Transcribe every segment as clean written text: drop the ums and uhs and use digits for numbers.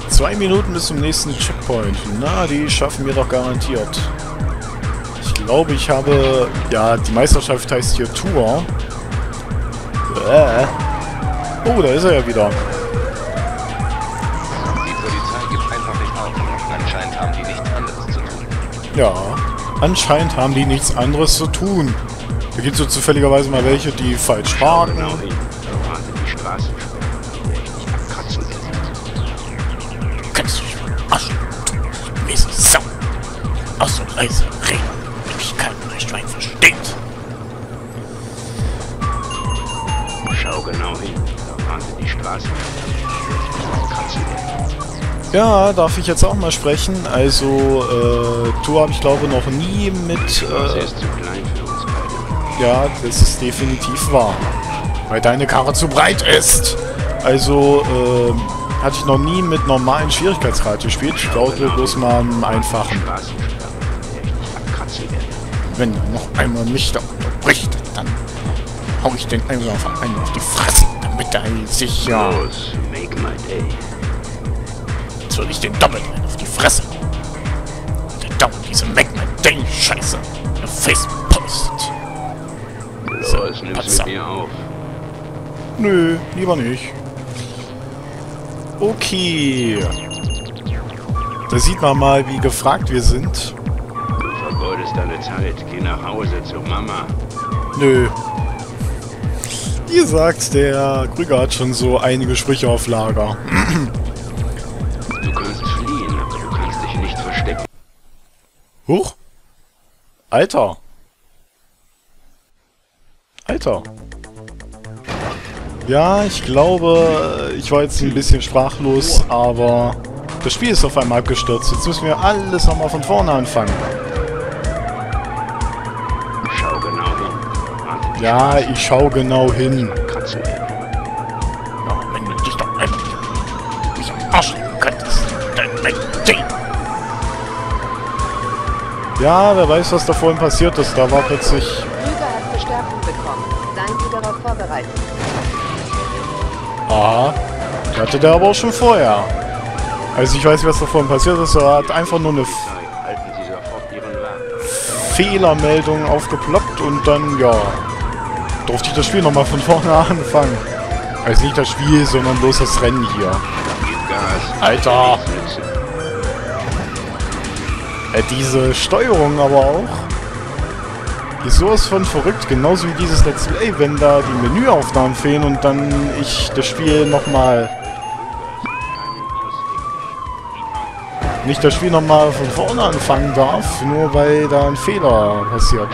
2 Minuten bis zum nächsten Checkpoint. Na, die schaffen wir doch garantiert. Ich glaube, ich habe... Ja, die Meisterschaft heißt hier Tour. Oh, da ist er ja wieder. Die Polizei gibt einfach nicht auf. Anscheinend haben die nichts anderes zu tun. Ja, anscheinend haben die nichts anderes zu tun. Da gibt es so zufälligerweise mal welche, die falsch parken. Genau hin. Warte, die Straßensperre, die ich nicht abkratzen will. Du kannst dich verarschen. Du miese Sau. Aus und leise reden. Mich kein Schwein versteht. Schau genau hin. Da wartet die Straßensperre, die ich nicht abkratzen will. Ja, darf ich jetzt auch mal sprechen? Also, Tour habe ich glaube noch nie mit... Sie ist zu klein für uns beide. Ja, das ist definitiv wahr. Weil deine Karre zu breit ist. Also, hatte ich noch nie mit normalen Schwierigkeitsgrad gespielt. Ich glaube bloß mal im einfachen. Straßensperre, die ich nicht abkratzen will. Wenn er noch einmal mich da unterbricht, dann hau ich den einfach einen auf die Fresse, damit er sich ja... Los, make my day. Jetzt will ich den doppelt einen auf die Fresse. Der dauert diese Make My Day Scheiße. Eine Facebook-Post. Los, nimm's mit mir auf. Nö, lieber nicht. Okay. Da sieht man mal, wie gefragt wir sind. Du vergeudest deine Zeit. Geh nach Hause zu Mama. Nö. Wie gesagt, der Krüger hat schon so einige Sprüche auf Lager. Du kannst fliehen, aber du kannst dich nicht verstecken. Huch. Alter. Alter. Ja, ich glaube, ich war jetzt ein bisschen sprachlos, aber das Spiel ist auf einmal abgestürzt. Jetzt müssen wir alles nochmal von vorne anfangen. Schau genau hin. Warte, Ja, ich schau genau hin. kratzen will. Ja, wenn du dich doch einfach mich am Arsch nehmen könntest, dann ja, wer weiß, was da vorhin passiert ist. Da war plötzlich... Krüger hat Verstärkung bekommen. Seien Sie darauf vorbereitet. Aha, die hatte der aber auch schon vorher. Also ich weiß nicht, was da vorhin passiert ist. Er hat einfach nur eine Halten Sie sofort Ihren Wagen. Fehlermeldung aufgeploppt und dann, ja, durfte ich das Spiel nochmal von vorne anfangen. Also nicht das Spiel, sondern bloß das Rennen hier. Gib Gas. Alter! Nichts nützen. Diese Steuerung aber auch. Die ist sowas von verrückt, genauso wie dieses Let's Play, wenn da die Menüaufnahmen fehlen und dann ich das Spiel nochmal... Nicht das Spiel nochmal von vorne anfangen darf, nur weil da ein Fehler passiert.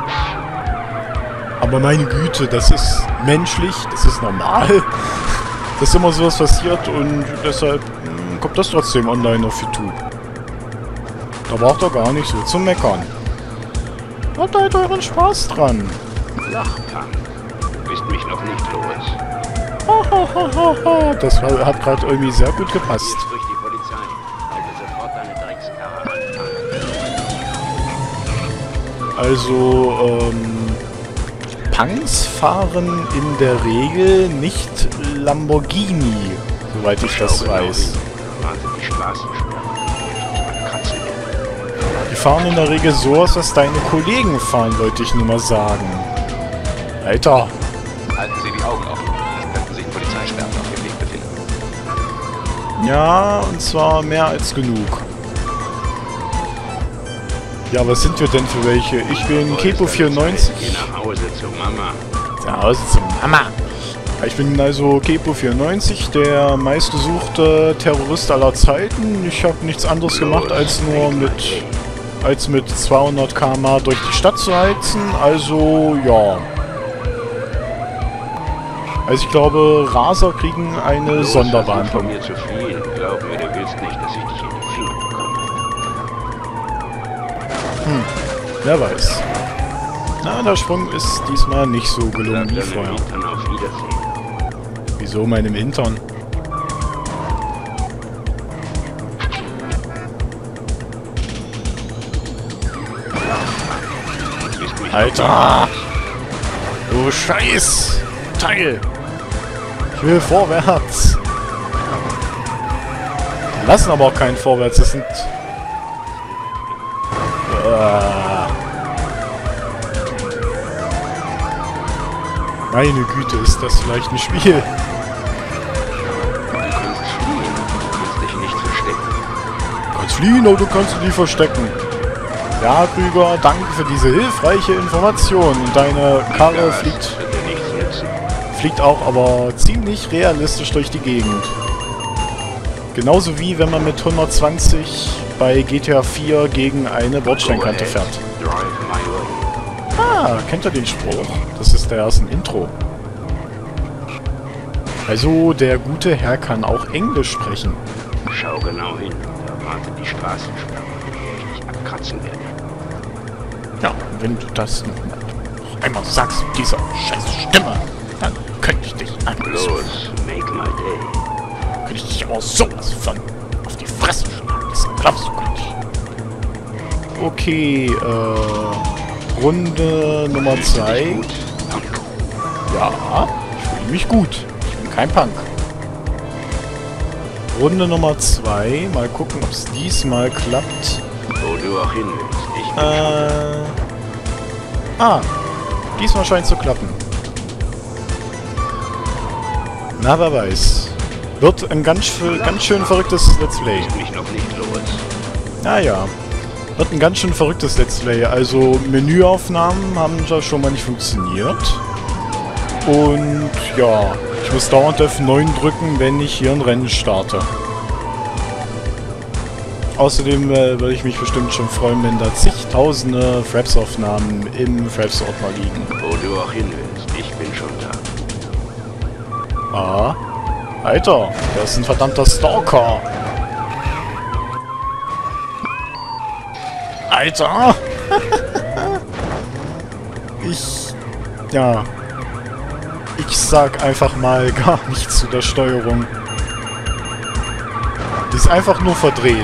Aber meine Güte, das ist menschlich, das ist normal, dass immer sowas passiert und deshalb kommt das trotzdem online auf YouTube. Da braucht ihr gar nicht so zu meckern. Habt halt euren Spaß dran. Flachpfand. Du bist mich noch nicht los. Das hat gerade irgendwie sehr gut gepasst. Jetzt durch die Polizei. Halte sofort deine Dreckskarre an. Also, Punks fahren in der Regel nicht Lamborghini, soweit ich das weiß. Warte, die Straßensperre. Kratzen will. Die fahren in der Regel sowas, was deine Kollegen fahren, wollte ich nur mal sagen. Alter. Halten Sie die Augen offen. Es könnten sich Polizeisperren auf dem Weg befinden. Ja, und zwar mehr als genug. Ja, was sind wir denn für welche? Ich bin Kepo 94. Geh nach Hause zu Mama. Zu Hause zum Mama. Ich bin also Kepo 94, der meistgesuchte Terrorist aller Zeiten. Ich habe nichts anderes gemacht, als nur mit 200 km/h durch die Stadt zu heizen. Also, ja. Also ich glaube, Raser kriegen eine Sonderbehandlung. Von mir zu viel. Glaub mir, du willst nicht, dass ich dich in die Finger bekomme. Wer weiß. Na, der Sprung ist diesmal nicht so gelungen wie Sag vorher. deinem Hintern auf Wiedersehen. Wieso meinem Hintern? Du bist mich Alter! Du Scheiß! Teil! Ich will vorwärts! lassen aber auch keinen vorwärts. Das sind... Meine Güte, ist das vielleicht ein Spiel? Du kannst fliehen, du kannst dich nicht verstecken. Du kannst fliehen oder du kannst dich verstecken. Ja, Krüger, danke für diese hilfreiche Information. Und deine Karre Das wird dir nichts nützen. fliegt auch aber ziemlich realistisch durch die Gegend. Genauso wie wenn man mit 120 bei GTA 4 gegen eine Bordsteinkante Go fährt. ahead, drive my way. Ah, kennt ihr den Spruch? Das ist der erste Intro. Also, der gute Herr kann auch Englisch sprechen. Schau genau hin. Da wartet die Straßensperre, die ich dich abkratzen werde. Ja, wenn du das noch einmal sagst mit dieser scheiß Stimme, dann könnte ich dich anrufen. Los, make my day. Könnte ich dich aber sowas von auf die Fresse schlagen. Das glaubst du gar nicht. Okay, Runde Nummer 2. Gut, Punk. Ja, ich fühle mich gut. Ich bin kein Punk. Runde Nummer 2. Mal gucken, ob es diesmal klappt. Wo du auch hin willst. Ich bin schon da. Diesmal scheint es zu klappen. Na, wer weiß. Wird ein ganz schön verrücktes Let's Play. Ist mich noch nicht los. Naja. Wird ein ganz schön verrücktes Let's Play. Also Menüaufnahmen haben ja schon mal nicht funktioniert. Und ja, ich muss dauernd F9 drücken, wenn ich hier ein Rennen starte. Außerdem würde ich mich bestimmt schon freuen, wenn da zigtausende Fraps-Aufnahmen im Fraps-Ordner liegen. Wo du auch hin willst. Ich bin schon da. Ah, Alter, der ist ein verdammter Stalker. Alter! Ich sag einfach mal gar nichts zu der Steuerung. Die ist einfach nur verdreht.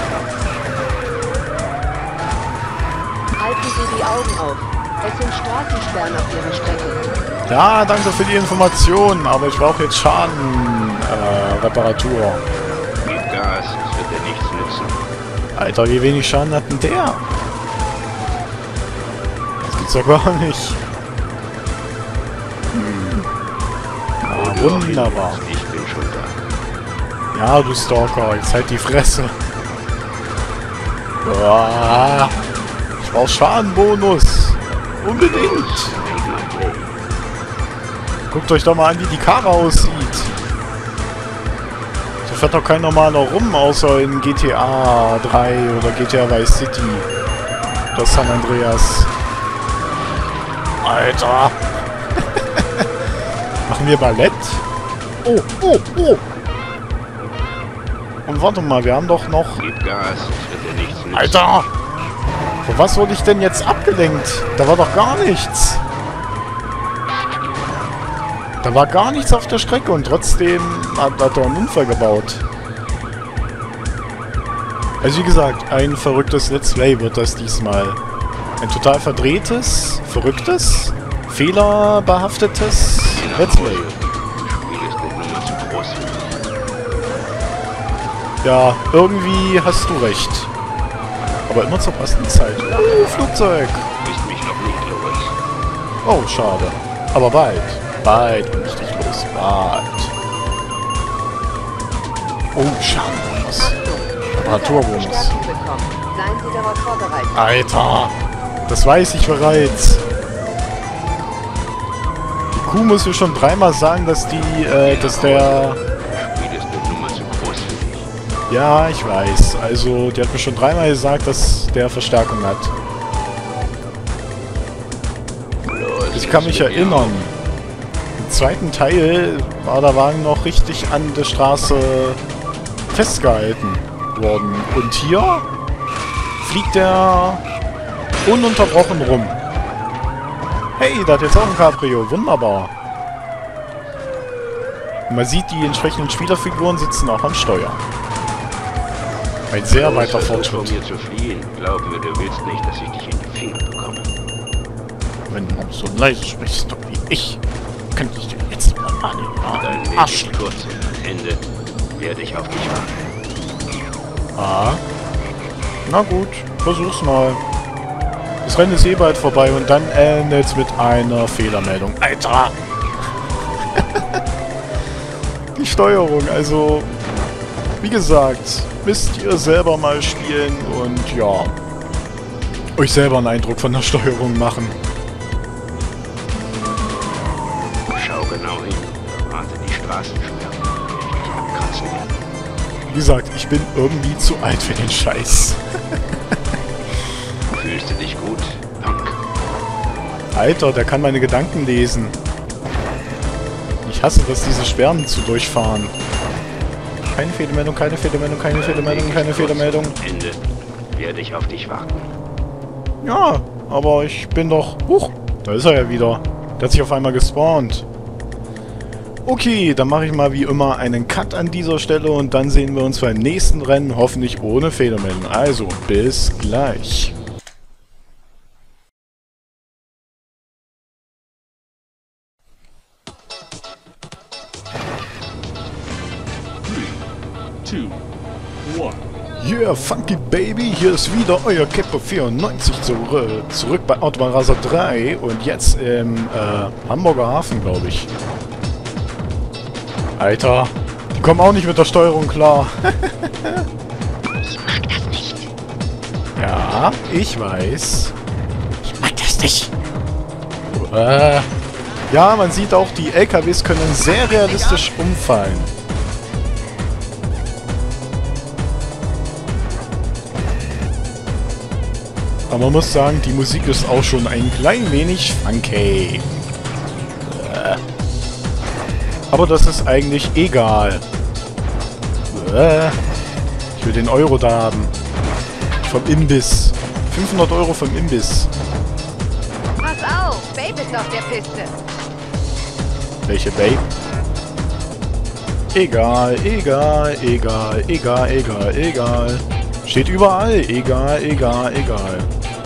Halten Sie die Augen auf. Es sind Straßensperren auf Ihrer Strecke. Ja, danke für die Information, aber ich brauche jetzt Schadenreparatur. Gib Gas, es wird dir nichts nützen. Alter, wie wenig Schaden hat denn der? Das gibt's doch gar nicht. Wo du auch hin Wunderbar. willst. Ich bin schon da. Ja, du Stalker, jetzt halt die Fresse. Ah, ich brauch Schadenbonus. Unbedingt. Make my day. Guckt euch doch mal an, wie die Karre aussieht. So fährt doch kein normaler rum, außer in GTA 3 oder GTA Vice City. Oder San Andreas. Alter. Machen wir Ballett? Oh, oh, oh. Und warte mal, wir haben doch noch... Gib Gas, es wird dir nichts nützen. Alter! Von was wurde ich denn jetzt abgelenkt? Da war doch gar nichts. Da war gar nichts auf der Strecke und trotzdem hat er einen Unfall gebaut. Also wie gesagt, ein verrücktes Let's Play wird das diesmal. Ein total verdrehtes, verrücktes, fehlerbehaftetes Let's Play. Das Spiel ist nicht nochmal zu groß für mich. Ja, irgendwie hast du recht. Aber immer zur passenden Zeit. Oh, Flugzeug! Bist mich noch nicht los. Oh, schade. Aber bald. Bald bin ich dich los. Bald. Oh, Schadenbonus. Reparaturabonus. Verstärkung bekommen. Seien Sie darauf vorbereitet. Alter! Das weiß ich bereits. Die Kuh muss mir schon dreimal sagen, dass der... Das Spiel ist nicht nochmal zu groß für mich. Ja, ich weiß. Also, die hat mir schon dreimal gesagt, dass der Verstärkung hat. Los, Ich kann mich erinnern. Im zweiten Teil war der Wagen noch richtig an der Straße festgehalten worden. Und hier fliegt er ununterbrochen rum. Hey, da hat jetzt auch ein Cabrio. Wunderbar. Und man sieht, die entsprechenden Spielerfiguren sitzen auch am Steuer. Ein sehr Los, weiter versuch von Fortschritt. mir zu fliehen. Glaub mir, du willst nicht, dass ich dich in die Finger bekomme. Wenn du so leise sprichst wie ich, könnte ich dir jetzt mal an Dein den Weg Arsch ist kurz und am Ende werde ich auf dich warten. Ah. Na gut, versuch's mal. Das Rennen ist eh bald vorbei und dann endet's mit einer Fehlermeldung. Alter! Die Steuerung, also... Wie gesagt, müsst ihr selber mal spielen und ja... euch selber einen Eindruck von der Steuerung machen. Schau genau hin. Da wartet die Straßensperre. Richtig abkratzen werden. Wie gesagt, ich bin irgendwie zu alt für den Scheiß. Fühlst du dich gut, Punk? Alter, der kann meine Gedanken lesen. Ich hasse das, diese Sperren zu durchfahren. Keine Fehlermeldung, keine Fehlermeldung, keine Fehlermeldung, keine Fehlermeldung. Ende. Werde ich auf dich warten. Ja, aber ich bin doch... Huch, da ist er ja wieder. Der hat sich auf einmal gespawnt. Okay, dann mache ich mal wie immer einen Cut an dieser Stelle und dann sehen wir uns beim nächsten Rennen, hoffentlich ohne Fehlermeldung. Also, bis gleich. Yeah, funky baby, hier ist wieder euer Kepper94 zurück bei Autobahn Racer 3 und jetzt im Hamburger Hafen, glaube ich. Alter, die kommen auch nicht mit der Steuerung klar. Ich mag das nicht. Ja, ich weiß. Ich mag das nicht. Ja, man sieht auch, die LKWs können sehr realistisch umfallen. Aber man muss sagen, die Musik ist auch schon ein klein wenig funky. Aber das ist eigentlich egal. Ich will den Euro da haben. Vom Imbiss. 500 Euro vom Imbiss. Pass auf, Babe ist auf der Piste. Welche Babe? Egal, egal, egal, egal, egal, egal. Steht überall. Egal, egal, egal.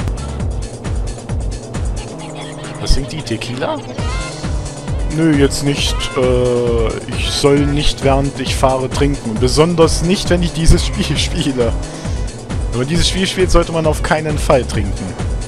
Was singt die? Tequila? Nö, jetzt nicht. Ich soll nicht während ich fahre trinken. Besonders nicht, wenn ich dieses Spiel spiele. Wenn man dieses Spiel spielt, sollte man auf keinen Fall trinken.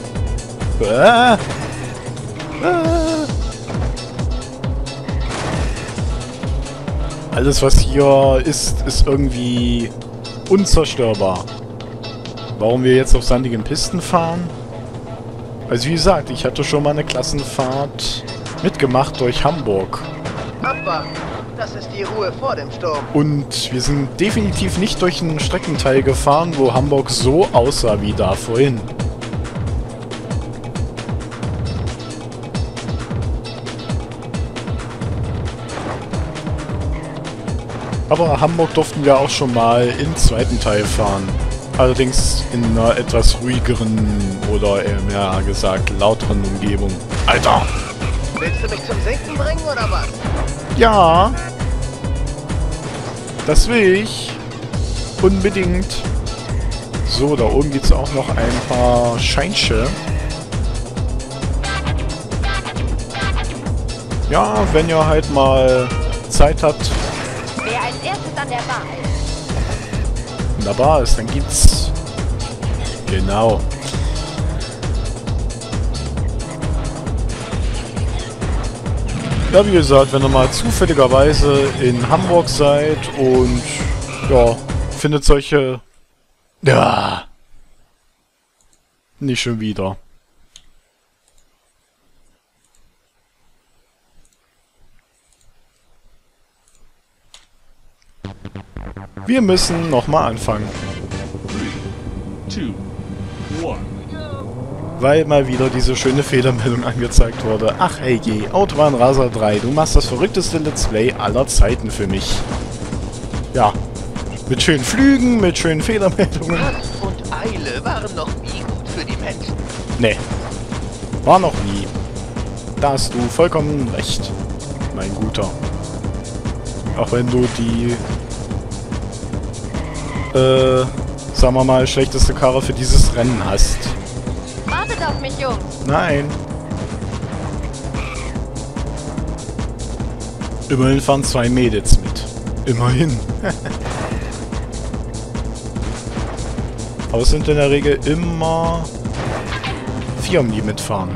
Alles, was hier ist, ist irgendwie unzerstörbar. Warum wir jetzt auf sandigen Pisten fahren? Also wie gesagt, ich hatte schon mal eine Klassenfahrt mitgemacht durch Hamburg. Abwarten. Das ist die Ruhe vor dem Sturm. Und wir sind definitiv nicht durch einen Streckenteil gefahren, wo Hamburg so aussah wie da vorhin. Aber Hamburg durften wir auch schon mal im zweiten Teil fahren. Allerdings in einer etwas ruhigeren oder eher mehr gesagt lauteren Umgebung. Alter! Willst du mich zum Sinken bringen oder was? Ja! Das will ich! Unbedingt! So, da oben gibt es auch noch ein paar Scheinsche. Ja, wenn ihr halt mal Zeit habt. Wer als erstes an der Bar ist. In der Bar ist, dann gibt's... Genau. Ja, wie gesagt, wenn ihr mal zufälligerweise in Hamburg seid und ja, findet solche... Ja. Nicht schon wieder. Wir müssen nochmal anfangen. 3, 2, 1. Weil mal wieder diese schöne Fehlermeldung angezeigt wurde. Ach hey je, Autobahn Racer 3, du machst das verrückteste Let's Play aller Zeiten für mich. Ja, mit schönen Flügen, mit schönen Fehlermeldungen. Hast und Eile waren noch nie gut für die Menschen. Nee, war noch nie. Da hast du vollkommen recht, mein Guter. Auch wenn du die, sagen wir mal, schlechteste Karre für dieses Rennen hast. Wartet auf mich, Jungs. Nein. Immerhin fahren 2 Mädels mit. Immerhin. Aber es sind in der Regel immer Firmen, die mitfahren.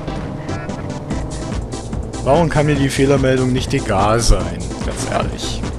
Warum kann mir die Fehlermeldung nicht egal sein? Ganz ehrlich.